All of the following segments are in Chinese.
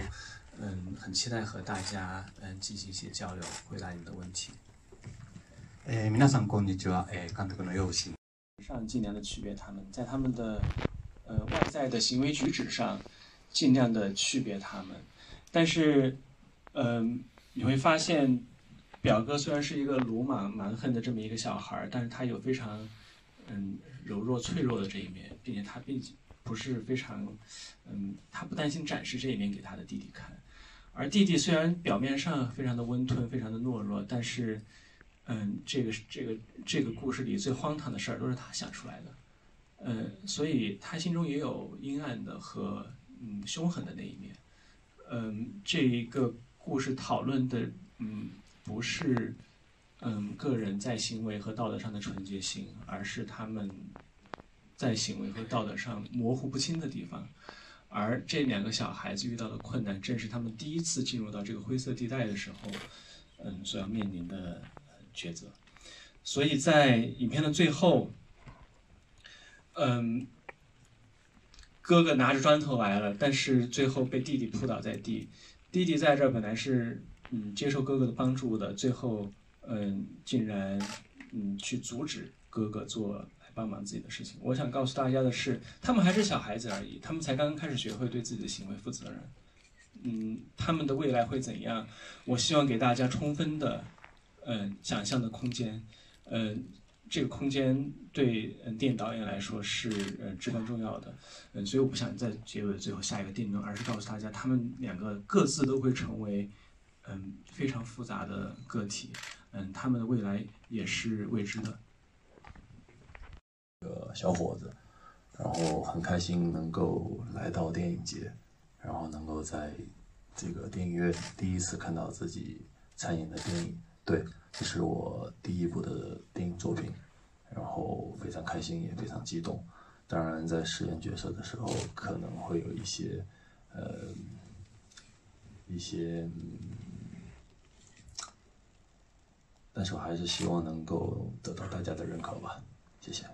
很期待和大家进行一些交流，回答你们的问题。 皆さんこんにちは。監督の用心。 上尽量的区别他们，在他们的外在的行为举止上，尽量的区别他们。但是，你会发现，表哥虽然是一个鲁莽蛮横的这么一个小孩，但是他有非常柔弱脆弱的这一面，并且他不是非常他不担心展示这一面给他的弟弟看。而弟弟虽然表面上非常的温吞，非常的懦弱，但是这个故事里最荒唐的事儿都是他想出来的，所以他心中也有阴暗的和凶狠的那一面。这一个故事讨论的不是个人在行为和道德上的纯洁性，而是他们在行为和道德上模糊不清的地方。而这两个小孩子遇到的困难，正是他们第一次进入到这个灰色地带的时候，所要面临的抉择。所以在影片的最后，哥哥拿着砖头来了，但是最后被弟弟扑倒在地。弟弟在这儿本来是接受哥哥的帮助的，最后竟然去阻止哥哥来帮忙自己的事情。我想告诉大家的是，他们还是小孩子而已，他们才刚刚开始学会对自己的行为负责任。他们的未来会怎样？我希望给大家充分的想象的空间。这个空间对电影导演来说是至关重要的。所以我不想在结尾最后下一个定论，而是告诉大家，他们两个各自都会成为非常复杂的个体。他们的未来也是未知的。 小伙子，然后很开心能够来到电影节，然后能够在这个电影院第一次看到自己参演的电影。对，这是我第一部的电影作品，然后非常开心，也非常激动。当然，在饰演角色的时候，可能会有一些但是我还是希望能够得到大家的认可吧。谢谢。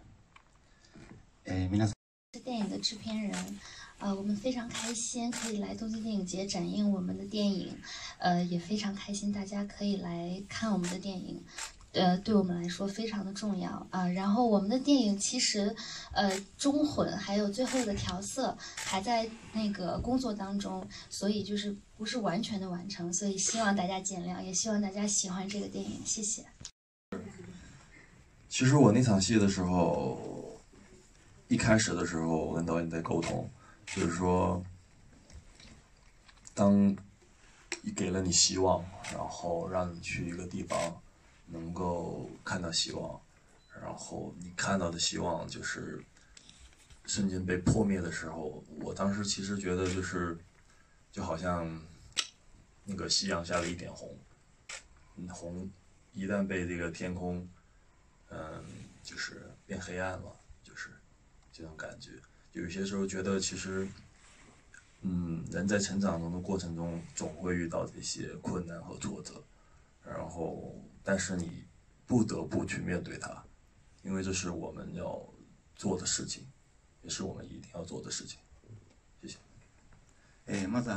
是电影的制片人，我们非常开心可以来东京电影节展映我们的电影，也非常开心大家可以来看我们的电影，对我们来说非常的重要啊。然后我们的电影其实中混还有最后的调色还在那个工作当中，所以就是不是完全的完成，所以希望大家见谅，也希望大家喜欢这个电影，谢谢。 其实我那场戏的时候，一开始的时候我跟导演在沟通，就是说当给了你希望，然后让你去一个地方能够看到希望，然后你看到的希望就是瞬间被破灭的时候，我当时其实觉得就好像那个夕阳下的一点红，红一旦被这个天空就是变黑暗了，就是这种感觉。有些时候觉得其实人在成长中的过程中总会遇到这些困难和挫折，然后但是你不得不去面对它，因为这是我们要做的事情，也是我们一定要做的事情。谢谢。 まず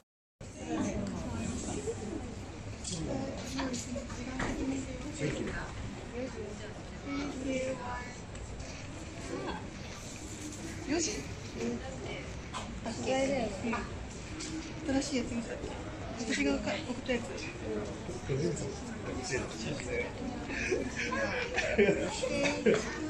4時。新しいやつ見た。私が送ったやつ。